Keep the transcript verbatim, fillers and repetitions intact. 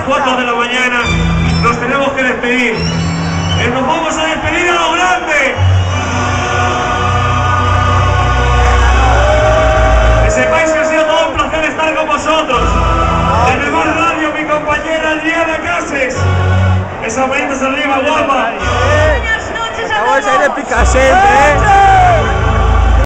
cuatro de la mañana, nos tenemos que despedir. Eh, nos vamos a despedir a lo grande. Que sepáis que ha sido todo un placer estar con vosotros. Desde Mar Radio, mi compañera Adriana Cases. Esa manitas arriba, guapa. Buenas noches a todos. Vamos a ir de Picasso, ¿eh?